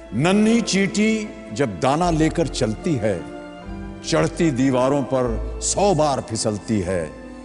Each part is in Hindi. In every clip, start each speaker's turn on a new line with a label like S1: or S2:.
S1: नन्ही चींटी जब दाना लेकर चलती है, चढ़ती दीवारों पर 100 बार फिसलती है।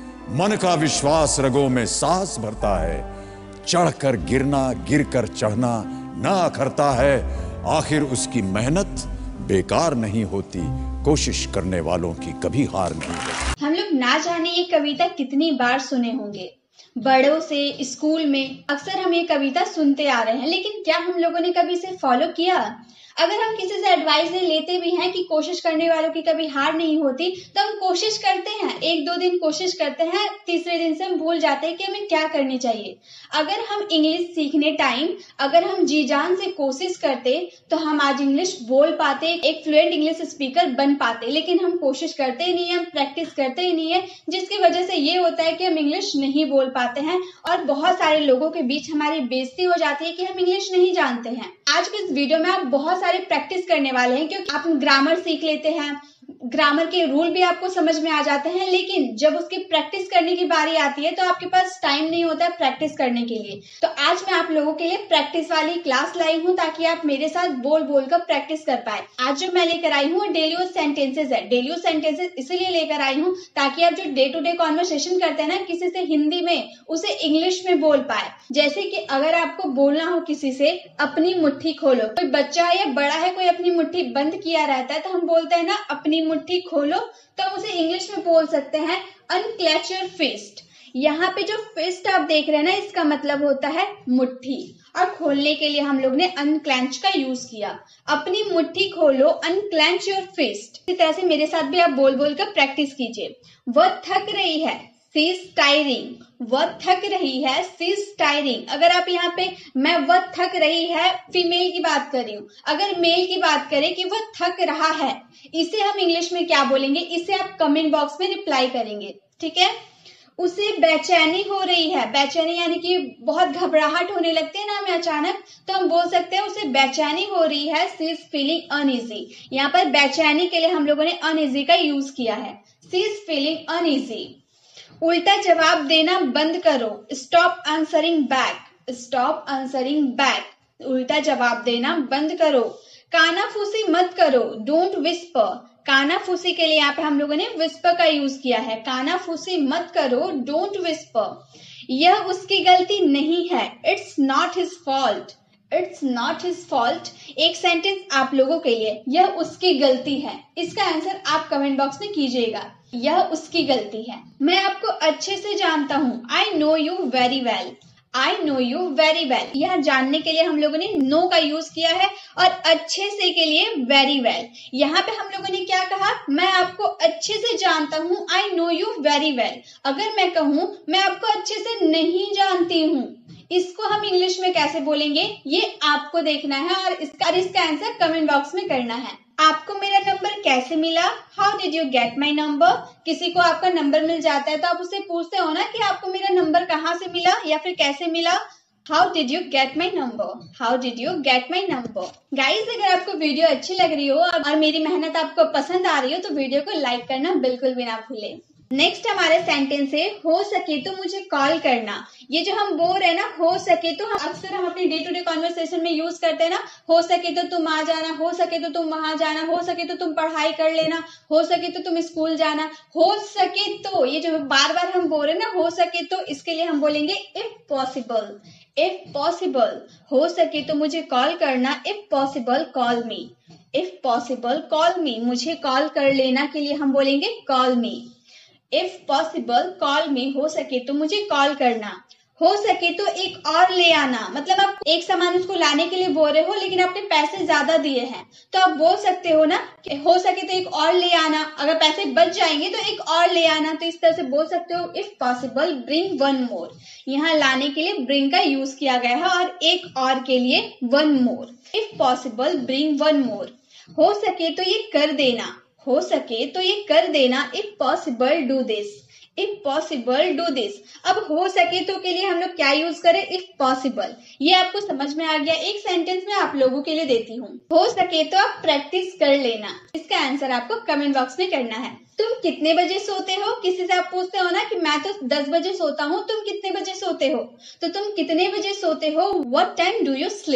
S1: मन का विश्वास रगों में साहस भरता है, चढ़कर गिरना गिरकर चढ़ना ना अखरता है। आखिर उसकी मेहनत बेकार नहीं होती, कोशिश करने वालों की कभी हार नहीं होती।
S2: हम लोग ना जाने ये कविता कितनी बार सुने होंगे, बड़ों से, स्कूल में अक्सर हम ये कविता सुनते आ रहे हैं, लेकिन क्या हम लोगों ने कभी इसे फॉलो किया? अगर हम किसी से एडवाइस लेते भी हैं कि कोशिश करने वालों की कभी हार नहीं होती, तो हम कोशिश करते हैं, 1-2 दिन कोशिश करते हैं, तीसरे दिन से हम भूल जाते हैं कि हमें क्या करनी चाहिए। अगर हम इंग्लिश सीखने टाइम अगर हम जी जान से कोशिश करते तो हम आज इंग्लिश बोल पाते, एक फ्लुएंट इंग्लिश स्पीकर बन पाते, लेकिन हम कोशिश करते ही नहीं है, हम प्रैक्टिस करते ही नहीं है, जिसकी वजह से ये होता है कि हम इंग्लिश नहीं बोल पाते हैं और बहुत सारे लोगों के बीच हमारी बेइज्जती हो जाती है कि हम इंग्लिश नहीं जानते हैं। आज के इस वीडियो में आप बहुत सारे प्रैक्टिस करने वाले हैं, क्योंकि आप ग्रामर सीख लेते हैं, ग्रामर के रूल भी आपको समझ में आ जाते हैं, लेकिन जब उसकी प्रैक्टिस करने की बारी आती है तो आपके पास टाइम नहीं होता है प्रैक्टिस करने के लिए। तो आज मैं आप लोगों के लिए प्रैक्टिस वाली क्लास लाई हूँ ताकि आप मेरे साथ बोल बोल कर प्रैक्टिस कर पाए। आज जो मैं लेकर आई हूँ डेली यूज सेंटेंसेस है। डेली यूज सेंटेंसेस इसलिए लेकर आई हूँ ताकि आप जो डे टू डे कॉन्वर्सेशन करते हैं ना किसी से हिंदी में, उसे इंग्लिश में बोल पाए। जैसे कि अगर आपको बोलना हो किसी से अपनी मुट्ठी खोलो, कोई बच्चा है या बड़ा है, कोई अपनी मुट्ठी बंद किया रहता है तो हम बोलते हैं ना अपनी मुट्ठी खोलो, तो हम उसे इंग्लिश में बोल सकते हैं अनक्लेच योर फिस्ट। यहाँ पे जो फिस्ट आप देख रहे हैं ना, इसका मतलब होता है मुट्ठी, और खोलने के लिए हम लोग ने अनक्लेंच का यूज किया। अपनी मुट्ठी खोलो, अनक्लेंच योर फिस्ट। इसी तरह से मेरे साथ भी आप बोल बोल कर प्रैक्टिस कीजिए। वह थक रही है, शी इज टायरिंग। वह थक रही है, शी इज टायरिंग। अगर आप यहाँ पे मैं वह थक रही है फीमेल की बात कर रही हूँ, अगर मेल की बात करें कि वह थक रहा है, इसे हम इंग्लिश में क्या बोलेंगे? इसे आप कमेंट बॉक्स में रिप्लाई करेंगे, ठीक है? उसे बेचैनी हो रही है, बेचैनी यानी कि बहुत घबराहट होने लगती है ना हमें अचानक, तो हम बोल सकते हैं उसे बेचैनी हो रही है, शी इज फीलिंग अनईजी। यहाँ पर बेचैनी के लिए हम लोगों ने अनईजी का यूज किया है, शी इज फीलिंग अनईजी। उल्टा जवाब देना बंद करो, stop answering back, stop answering back. उल्टा जवाब देना बंद करो। कानाफूसी मत करो, डोंट विस्पर। कानाफूसी के लिए यहाँ पे हम लोगों ने विस्पर का यूज किया है। कानाफूसी मत करो, डोंट विस्पर। यह उसकी गलती नहीं है, it's not his fault, it's not his fault. एक सेंटेंस आप लोगों के लिए, यह उसकी गलती है, इसका आंसर आप कमेंट बॉक्स में कीजिएगा। यह उसकी गलती है। मैं आपको अच्छे से जानता हूँ, I know you very well, I know you very well. यह जानने के लिए हम लोगों ने नो का यूज किया है, और अच्छे से के लिए वेरी वेल। यहाँ पे हम लोगों ने क्या कहा? मैं आपको अच्छे से जानता हूँ, I know you very well. अगर मैं कहूँ मैं आपको अच्छे से नहीं जानती हूँ, इसको हम इंग्लिश में कैसे बोलेंगे ये आपको देखना है, और इसका आंसर कमेंट बॉक्स में करना है। आपको मेरा नंबर कैसे मिला? How did you get my number? किसी को आपका नंबर मिल जाता है तो आप उससे पूछते हो ना कि आपको मेरा नंबर कहाँ से मिला या फिर कैसे मिला। How did you get my number? How did you get my number? Guys, अगर आपको वीडियो अच्छी लग रही हो और मेरी मेहनत आपको पसंद आ रही हो तो वीडियो को लाइक करना बिल्कुल भी ना भूलें। नेक्स्ट हमारे सेंटेंस है, हो सके तो मुझे कॉल करना। ये जो हम बोल रहे हैं ना, हो सके तो, अक्सर हम अपने डे टू डे कॉन्वर्सेशन में यूज करते हैं ना, हो सके तो तुम आ जाना, हो सके तो तुम वहां जाना, हो सके तो तुम पढ़ाई कर लेना, हो सके तो तुम स्कूल जाना। हो सके तो, ये जो बार बार हम बोल रहे हैं ना हो सके तो, इसके लिए हम बोलेंगे इफ पॉसिबल, इफ पॉसिबल। हो सके तो मुझे कॉल करना, if possible call me, if possible call me. मुझे कॉल कर लेना के लिए हम बोलेंगे call me, if possible call me. हो सके तो मुझे कॉल करना। हो सके तो एक और ले आना, मतलब आप एक सामान उसको लाने के लिए बोल रहे हो लेकिन आपने पैसे ज्यादा दिए हैं, तो आप बोल सकते हो ना कि हो सके तो एक और ले आना। अगर पैसे बच जाएंगे तो एक और ले आना, तो इस तरह से बोल सकते हो if possible bring one more. यहाँ लाने के लिए ब्रिंग का यूज किया गया है, और एक और के लिए one more. If possible bring one more. हो सके तो ये कर देना, हो सके तो ये कर देना, if possible do this, if possible do this. अब हो सके तो के लिए हम लोग क्या यूज करें? If possible. ये आपको समझ में आ गया? एक सेंटेंस में आप लोगों के लिए देती हूँ, हो सके तो आप प्रैक्टिस कर लेना। इसका आंसर आपको कमेंट बॉक्स में करना है। तुम कितने बजे सोते हो? किसी से आप पूछते हो ना कि मैं तो 10 बजे सोता हूँ, तुम कितने बजे सोते हो? तो तुम कितने बजे सोते हो? What time do you sleep?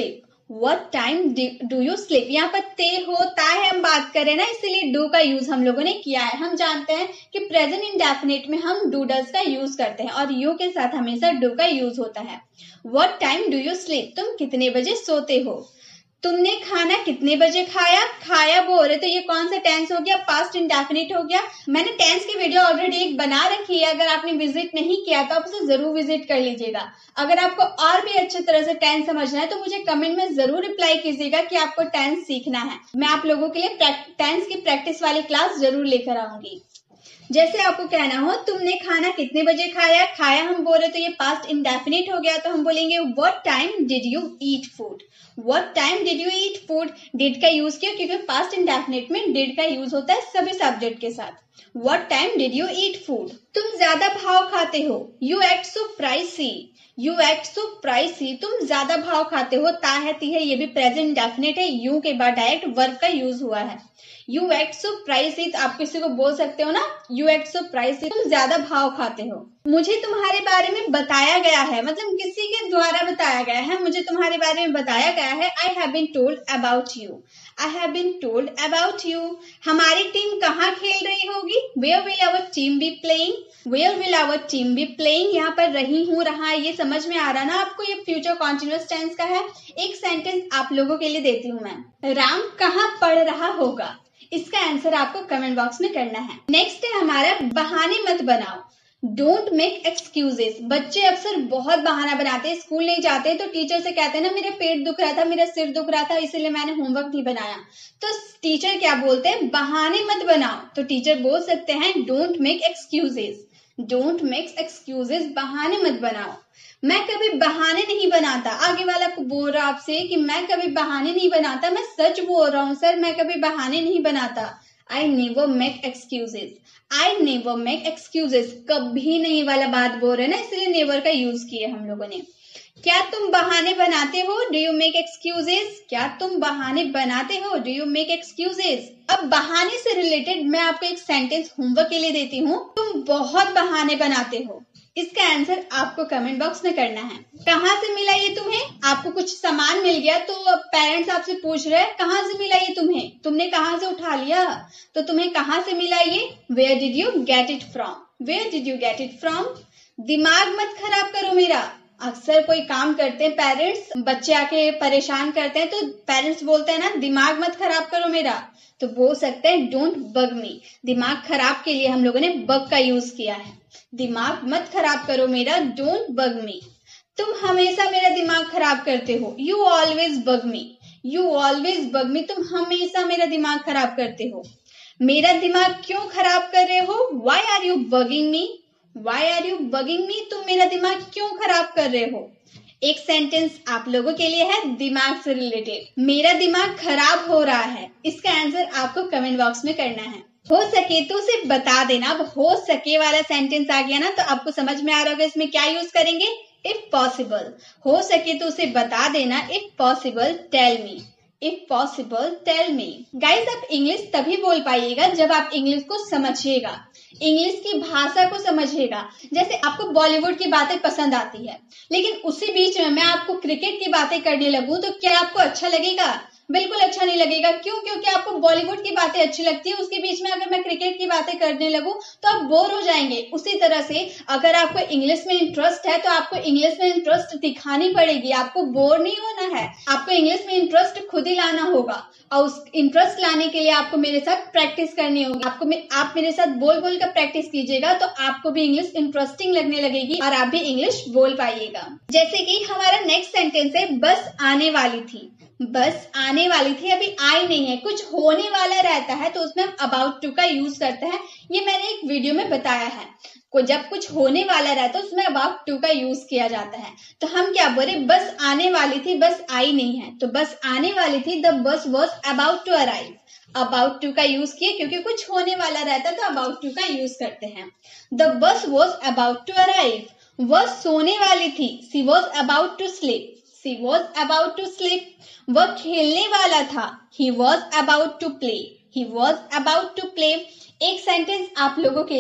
S2: What time do you sleep? यहाँ पर ते होता है हम बात करें ना, इसीलिए do का यूज हम लोगों ने किया है। हम जानते हैं कि प्रेजेंट इंडेफिनिट में हम do does का यूज करते हैं और you के साथ हमेशा do का यूज होता है। What time do you sleep? तुम कितने बजे सोते हो? तुमने खाना कितने बजे खाया? खाया बोल रहे तो ये कौन सा टेंस हो गया? पास्ट इंडेफिनिट हो गया। मैंने टेंस की वीडियो ऑलरेडी एक बना रखी है, अगर आपने विजिट नहीं किया तो आप उसे जरूर विजिट कर लीजिएगा। अगर आपको और भी अच्छी तरह से टेंस समझना है तो मुझे कमेंट में जरूर रिप्लाई कीजिएगा कि आपको टेंस सीखना है। मैं आप लोगों के लिए टेंस की प्रैक्टिस वाली क्लास जरूर लेकर आऊंगी। जैसे आपको कहना हो तुमने खाना कितने बजे खाया? खाया हम बोल रहे तो ये पास्ट इंडेफिनिट हो गया, तो हम बोलेंगे what time did you eat food? What time did you eat food? Did का यूज किया क्योंकि पास्ट इंडेफिनिट में डिड का यूज होता है सभी सब्जेक्ट के साथ। What time did you eat food? तुम ज्यादा भाव खाते हो। You act so pricey. You act so pricey, तुम ज्यादा भाव खाते हो। ता है ती है ये भी प्रेजेंट इंडेफिनिट है, यू के बाद डायरेक्ट वर्ब का यूज हुआ है। यू एक्ट सो प्राइसी, तो आप किसी को बोल सकते हो ना, यू एक्ट सो प्राइसी, तुम ज्यादा भाव खाते हो। मुझे तुम्हारे बारे में बताया गया है, मतलब किसी के द्वारा बताया गया है, मुझे तुम्हारे बारे में बताया गया है। I have been told about you. I have been told about you. हमारी टीम कहाँ खेल रही होगी? Where will our team be playing? Where will our team be playing? यहाँ पर रही हूँ, रहा, ये समझ में आ रहा ना आपको? ये फ्यूचर कॉन्टिन्यूअस टेंस का है। एक सेंटेंस आप लोगों के लिए देती हूँ मैं। राम कहाँ पढ़ रहा होगा? इसका आंसर आपको कमेंट बॉक्स में करना है। नेक्स्ट है हमारा बहाने मत बनाओ। Don't make excuses. बच्चे अक्सर बहुत बहाना बनाते हैं, स्कूल नहीं जाते तो टीचर से कहते हैं ना मेरे पेट दुख रहा था, मेरा सिर दुख रहा था, इसीलिए मैंने होमवर्क नहीं बनाया। तो टीचर क्या बोलते हैं? बहाने मत बनाओ। तो टीचर बोल सकते हैं don't make excuses. Don't make excuses, बहाने मत बनाओ। मैं कभी बहाने नहीं बनाता। आगे वाला को बोल रहा आपसे कि मैं कभी बहाने नहीं बनाता, मैं सच बोल रहा हूँ सर, मैं कभी बहाने नहीं बनाता। I never make excuses. I never make excuses, कभी नहीं वाला बात बोल रहे ना, इसलिए नेवर का यूज किया हम लोगों ने। क्या तुम बहाने बनाते हो? Do you make excuses? क्या तुम बहाने बनाते हो? Do you make excuses? अब बहाने से रिलेटेड मैं आपको एक सेंटेंस होमवर्क के लिए देती हूँ। तुम बहुत बहाने बनाते हो। इसका आंसर आपको कमेंट बॉक्स में करना है। कहाँ से मिला ये तुम्हें? आपको कुछ सामान मिल गया तो पेरेंट्स आपसे पूछ रहे हैं कहाँ से मिला ये तुम्हें? तुमने कहाँ से उठा लिया? तो तुम्हें कहाँ से मिला ये? Where did you get it from? Where did you get it from? दिमाग मत खराब करो मेरा। अक्सर कोई काम करते हैं पेरेंट्स, बच्चे आके परेशान करते हैं तो पेरेंट्स बोलते हैं ना दिमाग मत खराब करो मेरा, तो बोल सकते हैं डोंट बग मी। दिमाग खराब के लिए हम लोगों ने बग का यूज किया है। दिमाग मत खराब करो मेरा, डोंट बग मी। तुम हमेशा मेरा दिमाग खराब करते हो। You always bug me. You always bug me, तुम हमेशा मेरा दिमाग खराब करते हो। मेरा दिमाग क्यों खराब कर रहे हो? Why are you bugging me? Why are you bugging me, तुम मेरा दिमाग क्यों खराब कर रहे हो? एक सेंटेंस आप लोगों के लिए है दिमाग से रिलेटेड। मेरा दिमाग खराब हो रहा है, इसका आंसर आपको कमेंट बॉक्स में करना है। हो सके तो उसे बता देना। अब हो सके वाला सेंटेंस आ गया ना, तो आपको समझ में आ रहा होगा इसमें क्या यूज करेंगे। इफ पॉसिबल, हो सके तो उसे बता देना। If possible tell me. If possible tell me. Guys आप इंग्लिश तभी बोल पाइएगा जब आप इंग्लिश को समझिएगा, इंग्लिश की भाषा को समझिएगा। जैसे आपको बॉलीवुड की बातें पसंद आती है, लेकिन उसी बीच में मैं आपको क्रिकेट की बातें करने लगूं तो क्या आपको अच्छा लगेगा? बिल्कुल अच्छा नहीं लगेगा। क्यों? क्योंकि आपको बॉलीवुड की बातें अच्छी लगती है, उसके बीच में अगर मैं क्रिकेट की बातें करने लगूं तो आप बोर हो जाएंगे। उसी तरह से अगर आपको इंग्लिश में इंटरेस्ट है तो आपको इंग्लिश में इंटरेस्ट दिखानी पड़ेगी, आपको बोर नहीं होना है। आपको इंग्लिश में इंटरेस्ट खुद ही लाना होगा और उस इंटरेस्ट लाने के लिए आपको मेरे साथ प्रैक्टिस करनी होगी। आप मेरे साथ बोल बोल कर प्रैक्टिस कीजिएगा तो आपको भी इंग्लिश इंटरेस्टिंग लगने लगेगी और आप भी इंग्लिश बोल पाइएगा। जैसे कि हमारा नेक्स्ट सेंटेंस है बस आने वाली थी। बस आने वाली थी, अभी आई नहीं है, कुछ होने वाला रहता है तो उसमें हम अबाउट टू का यूज करते हैं। ये मैंने एक वीडियो में बताया है। जब कुछ होने वाला रहता है उसमें अबाउट टू का यूज किया जाता है। तो हम क्या बोले, बस आने वाली थी, बस आई नहीं है। तो बस आने वाली थी, the bus was about to arrive. About to का यूज किया क्योंकि कुछ होने वाला रहता है तो अबाउट टू का यूज करते हैं। The bus was about to arrive. वह सोने वाली थी, she was about to sleep. She was about to sleep. वह खेलने वाला था, he was about to play. He was about to play. एक सेंटेंस आप लोगों के लिए,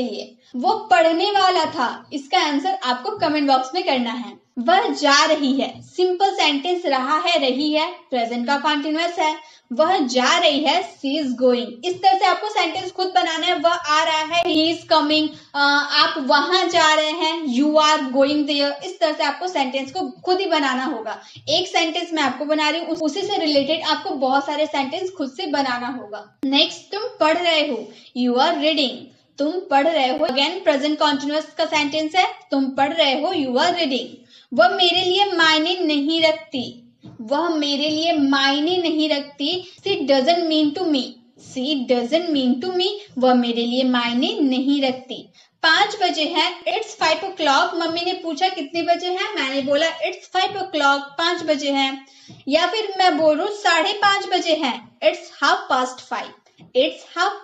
S2: वो पढ़ने वाला था। इसका आंसर आपको कमेंट बॉक्स में करना है। वह जा रही है, सिंपल सेंटेंस रहा है, रही है, प्रेजेंट का कॉन्टिन्यूअस है। वह जा रही है, सी इज गोइंग। इस तरह से आपको सेंटेंस खुद बनाना है। वह आ रहा है, ही इज कमिंग। आप वहां जा रहे हैं, यू आर गोइंग देयर। इस तरह से आपको सेंटेंस को खुद ही बनाना होगा। एक सेंटेंस मैं आपको बना रही हूँ, उसी से रिलेटेड आपको बहुत सारे सेंटेंस खुद से बनाना होगा। नेक्स्ट, तुम पढ़ रहे हो, यू आर रीडिंग। तुम पढ़ रहे हो, अगेन प्रेजेंट कॉन्टिन्यूअस का सेंटेंस है। तुम पढ़ रहे हो, यू आर रीडिंग। वह मेरे लिए मायने नहीं रखती। वह मेरे लिए मायने नहीं रखती। She doesn't mean to me. She doesn't mean to me. वह मेरे लिए मायने नहीं रखती। 5 बजे है, इट्स 5 o'clock। मम्मी ने पूछा कितने बजे है, मैंने बोला इट्स 5 o'clock, 5 बजे है। या फिर मैं बोल रहा हूँ 5:30 बजे है, इट्स 5:30। इट्स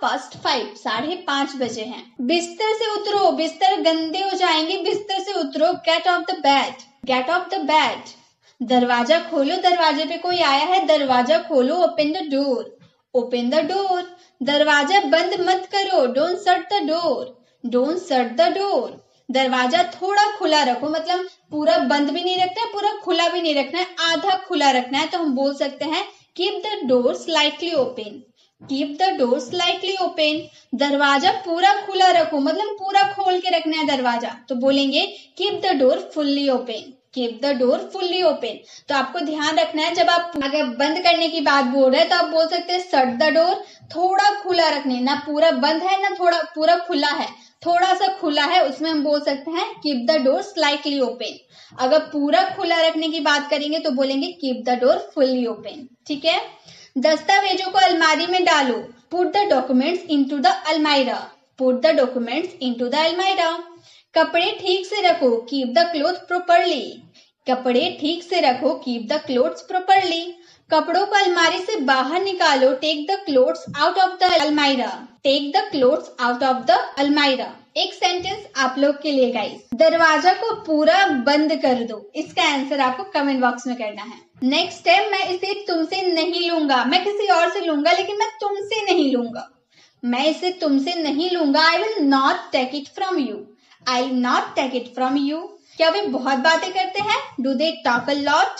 S2: 5:30, 5:30 बजे हैं। बिस्तर से उतरो, बिस्तर गंदे हो जाएंगे, बिस्तर से उतरो। Get off the bed, get off the bed. दरवाजा खोलो, दरवाजे पे कोई आया है, दरवाजा खोलो। Open the door, open the door. दरवाजा बंद मत करो, don't shut the door, don't shut the door. दरवाजा थोड़ा खुला रखो, मतलब पूरा बंद भी नहीं रखना है, पूरा खुला भी नहीं रखना है, आधा खुला रखना है। तो हम बोल सकते हैं keep the door slightly open, keep the door slightly open. दरवाजा पूरा खुला रखो, मतलब पूरा खोल के रखना है दरवाजा, तो बोलेंगे keep the door fully open, keep the door fully open. तो आपको ध्यान रखना है, जब आप अगर बंद करने की बात बोल रहे हैं तो आप बोल सकते हैं शट द डोर, थोड़ा खुला रखने, ना पूरा बंद है ना थोड़ा पूरा खुला है, थोड़ा सा खुला है, उसमें हम बोल सकते हैं keep the door slightly open. अगर पूरा खुला रखने की बात करेंगे तो बोलेंगे keep the door fully open. ठीक है। दस्तावेजों को अलमारी में डालो, put the documents into the almirah, put the documents into the almirah. कपड़े ठीक से रखो, कीप द क्लोथ प्रॉपरली, कपड़े ठीक से रखो, कीप द क्लोथ्स प्रॉपरली। कपड़ों को अलमारी से बाहर निकालो, take the clothes out of the almirah, take the clothes out of the almirah. एक सेंटेंस आप लोग के लिए गाइस, दरवाजा को पूरा बंद कर दो। इसका आंसर आपको कमेंट बॉक्स में करना है। नेक्स्ट है, मैं इसे तुमसे नहीं लूंगा, मैं किसी और से लूंगा लेकिन मैं तुमसे नहीं लूंगा। मैं इसे तुमसे नहीं लूंगा, I will not take it from you, I will not take it from you. क्या वे बहुत बातें करते हैं, do they talk a lot,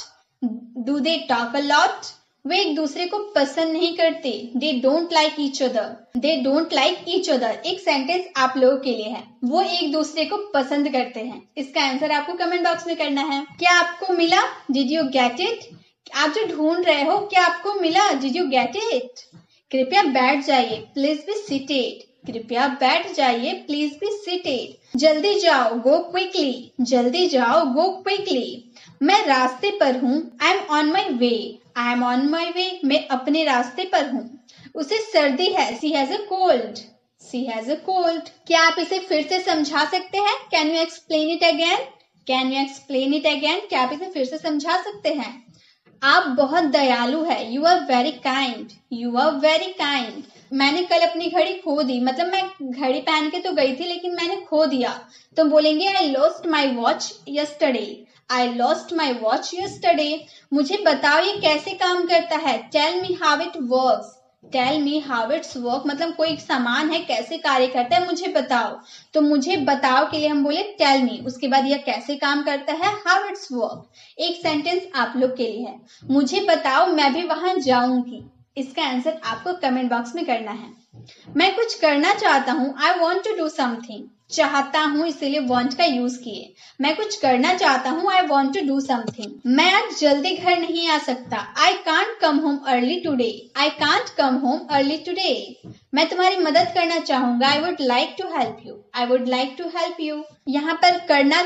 S2: do they talk a lot. वे एक दूसरे को पसंद नहीं करते, they don't like each other, they don't like each other. एक सेंटेंस आप लोगों के लिए है, वो एक दूसरे को पसंद करते हैं। इसका आंसर आपको कमेंट बॉक्स में करना है। क्या आपको मिला, डिड यू गेट इट। आप जो ढूंढ रहे हो, क्या आपको मिला, डिड यू गेट इट। कृपया बैठ जाइए, प्लीज बी सीटेड, कृपया बैठ जाइए, प्लीज बी सीटेड। जल्दी जाओ, गो क्विकली, जल्दी जाओ, गो क्विकली। मैं रास्ते पर हूँ, I am on my way, I am on my way, मैं अपने रास्ते पर हूँ। उसे सर्दी है, she has a cold, she has a cold. क्या आप इसे फिर से समझा सकते हैं, can you explain it again, can you explain it again. क्या आप इसे फिर से समझा सकते हैं। आप बहुत दयालु है, you are very kind, you are very kind. मैंने कल अपनी घड़ी खो दी, मतलब मैं घड़ी पहन के तो गई थी लेकिन मैंने खो दिया, तो बोलेंगे I lost my watch yesterday, I lost my watch yesterday. मुझे बताओ ये कैसे काम करता है, tell me how it works, tell me how it's work, मतलब कोई सामान है कैसे कार्य करता है मुझे बताओ। तो मुझे बताओ के लिए हम बोले टेल मी, उसके बाद यह कैसे काम करता है, हाउ इट्स वर्क। एक सेंटेंस आप लोग के लिए है, मुझे बताओ मैं भी वहां जाऊंगी। इसका आंसर आपको कमेंट बॉक्स में करना है। मैं कुछ करना चाहता हूँ, I want to do something, चाहता हूँ इसीलिए वॉन्ट का यूज किए। मैं कुछ करना चाहता हूँ, I want to do something. मैं आज जल्दी घर नहीं आ सकता, I can't come home early today, I can't come home early today. मैं तुम्हारी मदद करना चाहूंगा, I would like to help you, I would like to help you. यहाँ पर करना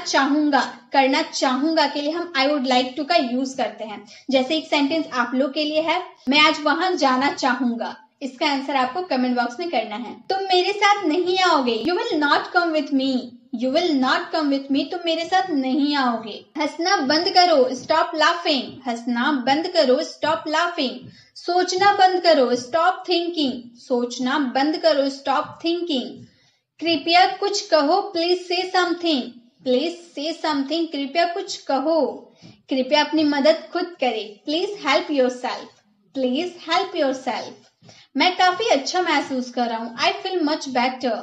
S2: चाहूंगा के लिए हम आई वुड लाइक टू का यूज करते हैं। जैसे एक सेंटेंस आप लोग के लिए है, मैं आज वहां जाना चाहूंगा। इसका आंसर आपको कमेंट बॉक्स में करना है। तुम मेरे साथ नहीं आओगे, you will not come with me, you will not come with me, तुम मेरे साथ नहीं आओगे। हंसना बंद करो, स्टॉप लाफिंग, हंसना बंद करो, स्टॉप लाफिंग। सोचना बंद करो, स्टॉप थिंकिंग, सोचना बंद करो, स्टॉप थिंकिंग। कृपया कुछ कहो, प्लीज से समथिंग, प्लीज से समथिंग, कृपया कुछ कहो। कृपया अपनी मदद खुद करे, please help yourself, please help yourself. मैं काफी अच्छा महसूस कर रहा हूँ, आई फील मच बेटर,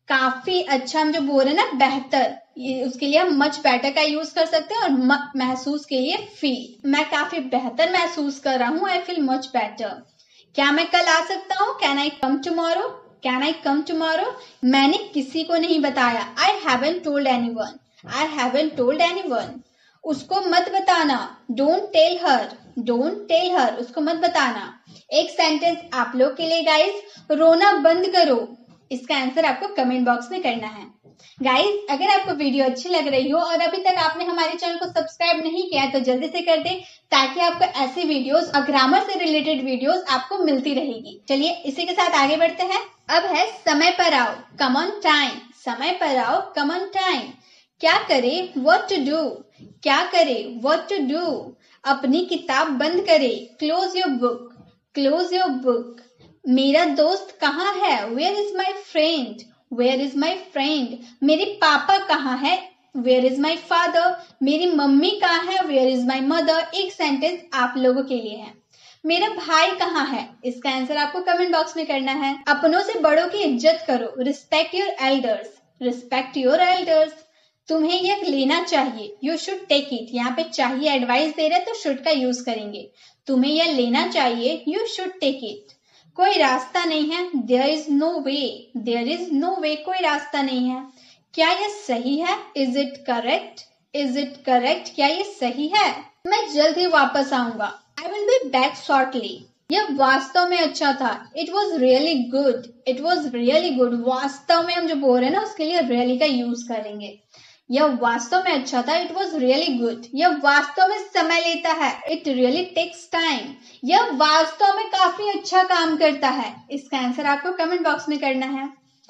S2: काफी अच्छा हम जो बोल रहे हैं ना बेहतर, ये उसके लिए हम मच बेटर का यूज कर सकते हैं, और महसूस के लिए फील। मैं काफी बेहतर महसूस कर रहा हूँ, आई फील मच बेटर। क्या मैं कल आ सकता हूँ? Can I come tomorrow? Can I come tomorrow? मैंने किसी को नहीं बताया, I haven't told anyone. I haven't told anyone. उसको मत बताना, don't tell her. Don't tell her, उसको मत बताना। एक सेंटेंस आप लोग के लिए गाइस, रोना बंद करो। इसका आंसर आपको कमेंट बॉक्स में करना है। गाइस, अगर आपको वीडियो अच्छी लग रही हो और अभी तक आपने हमारे चैनल को सब्सक्राइब नहीं किया है तो जल्दी से कर दें, ताकि आपको ऐसी वीडियोस और ग्रामर से रिलेटेड वीडियोस आपको मिलती रहेगी। चलिए इसी के साथ आगे बढ़ते हैं। अब है समय पर आओ, कम ऑन टाइम। समय पर आओ, कम ऑन टाइम। क्या करे, व्हाट टू डू। क्या करे, व्हाट टू डू। अपनी किताब बंद करे, close your book. Close your book. मेरा दोस्त कहाँ है, where is my friend. Where is my friend. मेरे पापा कहाँ है, वेयर इज माई फादर। मेरी मम्मी कहाँ है, वेयर इज माई मदर। एक सेंटेंस आप लोगों के लिए है। मेरा भाई कहाँ है, इसका आंसर आपको कमेंट बॉक्स में करना है। अपनों से बड़ों की इज्जत करो, respect your elders. Respect your elders. तुम्हें यह लेना चाहिए, यू शुड टेक इट। यहाँ पे चाहिए एडवाइस दे रहे तो शुड का यूज करेंगे। तुम्हें यह लेना चाहिए, यू शुड टेक इट। कोई रास्ता नहीं है, there is no way. There is no way, कोई रास्ता नहीं है। क्या यह सही है, is it correct. Is it correct, क्या ये सही है। मैं जल्द ही वापस आऊंगा, I will be back shortly. यह वास्तव में अच्छा था, it was really good. It was really good. वास्तव में हम जो बोल रहे हैं ना उसके लिए रियली का यूज करेंगे। यह वास्तव में अच्छा था, इट वॉज रियली गुड। यह वास्तव में समय लेता है, इट रियली टेक्स टाइम। यह वास्तव में काफी अच्छा काम करता है। इसका आंसर आपको कमेंट बॉक्स में करना है।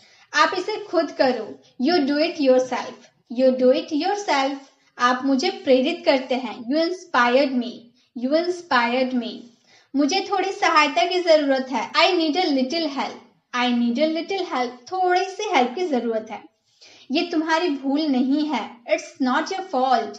S2: आप इसे खुद करो, you do it yourself. You do it yourself. आप मुझे प्रेरित करते हैं, you inspired me. You inspired me. मुझे थोड़ी सहायता की जरूरत है, I need a little help. I need a little help, थोड़ी सी हेल्प की जरूरत है। ये तुम्हारी भूल नहीं है, इट्स नॉट योर फॉल्ट।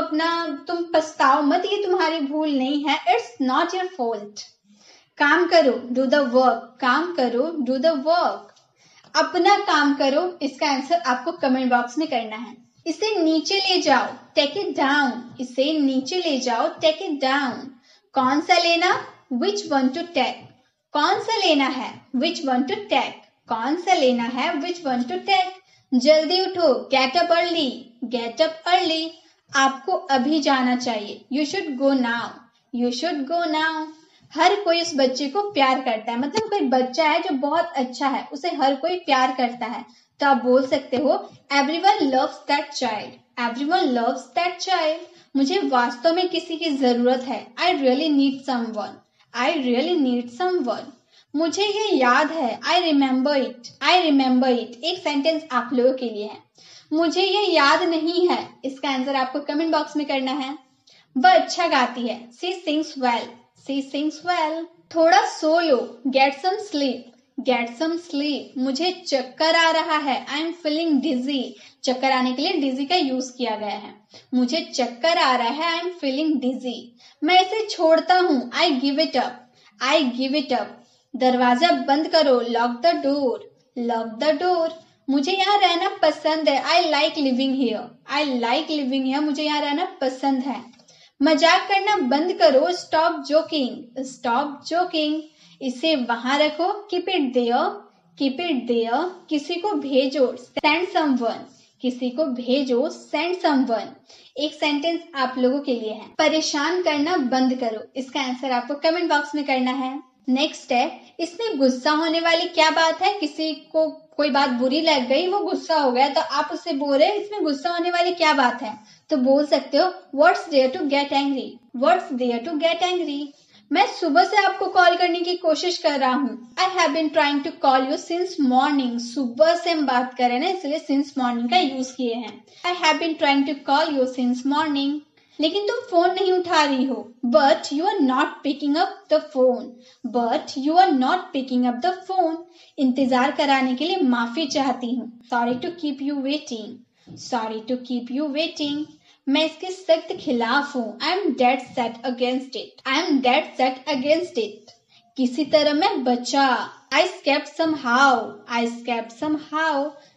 S2: तुम पछताओ मत, ये तुम्हारी भूल नहीं है, इट्स नॉट योर फॉल्ट। काम करो, डू द वर्क। काम करो, डू द वर्क। अपना काम करो, इसका आंसर आपको कमेंट बॉक्स में करना है। इसे नीचे ले जाओ, टेक इट डाउन। इसे नीचे ले जाओ, टेक इट डाउन। कौन सा लेना, विच वन टू टेक। कौन सा लेना है, विच वन टू टेक। कौन सा लेना है, विच वन टू टेक। जल्दी उठो, get up early. Get up early. आपको अभी जाना चाहिए, you should go now. You should go now. हर कोई उस बच्चे को प्यार करता है, मतलब कोई बच्चा है जो बहुत अच्छा है, उसे हर कोई प्यार करता है, तो आप बोल सकते हो everyone loves that child. Everyone loves that child. मुझे वास्तव में किसी की जरूरत है, I really need someone. I really need someone. मुझे ये याद है, I remember it. I remember it. एक सेंटेंस आप लोगों के लिए है। मुझे ये याद नहीं है, इसका आंसर आपको कमेंट बॉक्स में करना है। वह अच्छा गाती है, she sings well. She sings well. थोड़ा सो लो, get some sleep. Get some sleep. मुझे चक्कर आ रहा है, आई एम फीलिंग डिजी। चक्कर आने के लिए डिजी का यूज किया गया है। मुझे चक्कर आ रहा है, आई एम फीलिंग डिजी। मैं इसे छोड़ता हूँ, I give it up. I give it up. दरवाजा बंद करो, lock the door. Lock the door. मुझे यहाँ रहना पसंद है, I like living here. I like living here. मुझे यहाँ रहना पसंद है। मजाक करना बंद करो, स्टॉप जोकिंग। Stop joking. इसे वहां रखो, keep it there. Keep it there. किसी को भेजो, सेंड समवन। किसी को भेजो, सेंड समवन। एक सेंटेंस आप लोगों के लिए है, परेशान करना बंद करो। इसका आंसर आपको कमेंट बॉक्स में करना है। नेक्स्ट है, इसमें गुस्सा होने वाली क्या बात है। किसी को कोई बात बुरी लग गई, वो गुस्सा हो गया, तो आप उससे बोल रहे हैं इसमें गुस्सा होने वाली क्या बात है, तो बोल सकते हो what's there to get angry. What's there to get angry. मैं सुबह से आपको कॉल करने की कोशिश कर रहा हूँ, I have been trying to call you since morning. सुबह से हम बात कर रहे हैं ना, इसलिए सिंस मॉर्निंग का यूज किए हैं। I have been trying to call you since morning. लेकिन तुम फोन नहीं उठा रही हो, but you are not picking up the phone. But you are not picking up the phone. इंतजार कराने के लिए माफी चाहती हूँ, sorry to keep you waiting. Sorry to keep you waiting. मैं इसके सख्त खिलाफ हूँ, I am dead set against it. I am dead set against it. किसी तरह मैं बचा, I escaped somehow. I escaped somehow.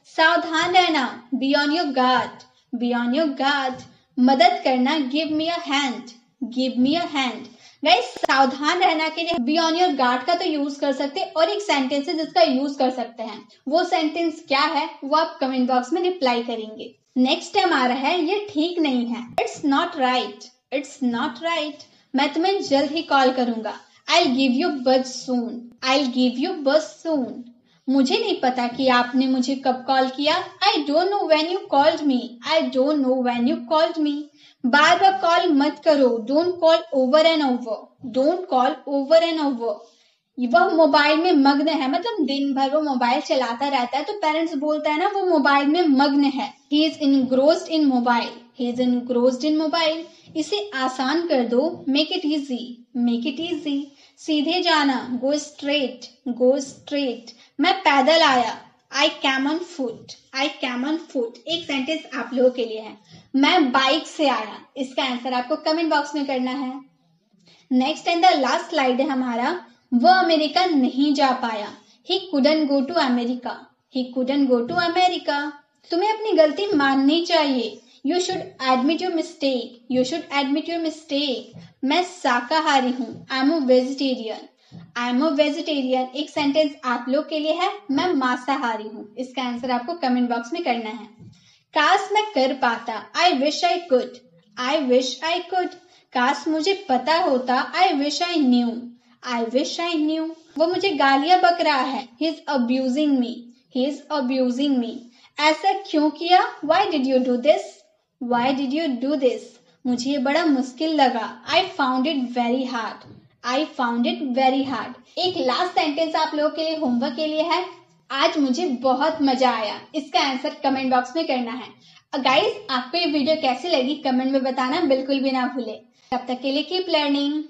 S2: सावधान रहना, be on your guard, be on your guard. मदद करना, give me a hand, give me a hand. Guys, सावधान रहना के लिए बी ऑन योर गार्ड का तो यूज कर सकते हैं और एक सेंटेंस है जिसका यूज कर सकते हैं। वो सेंटेंस क्या है वो आप कमेंट बॉक्स में रिप्लाई करेंगे। नेक्स्ट हमारा है ये ठीक नहीं है। It's not right, it's not right. मैं तुम्हें जल्द ही कॉल करूंगा। I'll give you buzz soon, I'll give you buzz soon। मुझे नहीं पता कि आपने मुझे कब कॉल किया। I don't know when you called me, I don't know when you called me। बार बार कॉल मत करो, don't call over and over, don't call over and over। वह मोबाइल में मग्न है, मतलब दिन भर वो मोबाइल चलाता रहता है, तो पेरेंट्स बोलता है ना वो मोबाइल में मग्न है। He is engrossed in mobile, he is engrossed in mobile। इसे आसान कर दो, make it easy, make it easy। सीधे जाना, go straight, go straight। मैं पैदल आया, I came on foot, I came on foot। एक सेंटेंस आप लोगों के लिए है, मैं बाइक से आया। इसका आंसर आपको कमेंट बॉक्स में करना है। Next and the last slide है हमारा, वह अमेरिका नहीं जा पाया। He couldn't go to America, he couldn't go to America। तुम्हें अपनी गलती माननी चाहिए, You should admit your mistake, you should admit your mistake। मैं शाकाहारी हूँ, I'm a vegetarian, I'm a vegetarian। एक सेंटेंस आप लोग के लिए है, मैं मांसाहारी हूँ। इसका आंसर आपको कमेंट बॉक्स में करना है। काश मैं कर पाता, I wish I could, I wish I could। काश मुझे पता होता, I wish I knew, I wish I knew। वो मुझे गालियां बक रहा है, he is abusing me, he is abusing me। ऐसा क्यों किया, why did you do this, why did you do this। मुझे ये बड़ा मुश्किल लगा, I found it very hard, I found it very hard। एक लास्ट सेंटेंस आप लोगों के लिए होमवर्क के लिए है, आज मुझे बहुत मजा आया। इसका आंसर कमेंट बॉक्स में करना है। गाइस, आपको ये वीडियो कैसी लगी कमेंट में बताना बिल्कुल भी ना भूले। तब तक के लिए कीप लर्निंग।